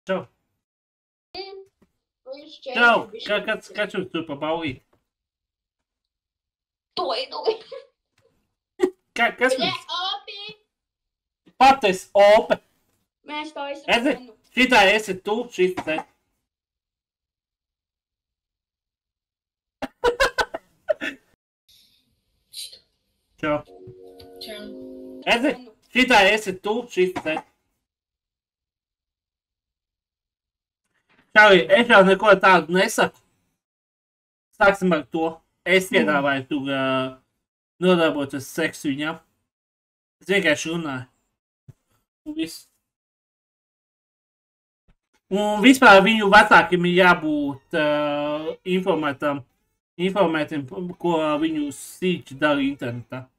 Čau. Čau. Kāds jums tur pa baulīt? Doi. Kas mums? Opi. Pates ope. Mēs to Redzi, šitā esi tu, šis te. Čau. Redzi, šitā esi tu, šis te. Čau, es jau neko tādu nesaku. Sāksim ar to. Es piedāvāju tu nodarboties seksu viņam. Es vienkārši runāju. Un viss. Un vispār viņu vecākiem ir jābūt informētiem, ko viņu sīči dara internetā.